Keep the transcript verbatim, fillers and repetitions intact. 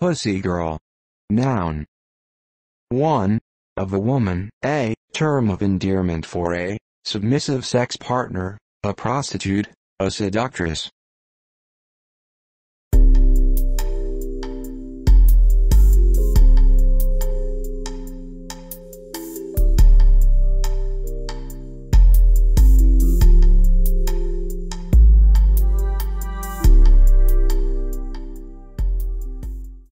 pussygirl. Noun. one. Of a woman. A term of endearment for a submissive sex partner, a prostitute, a seductress.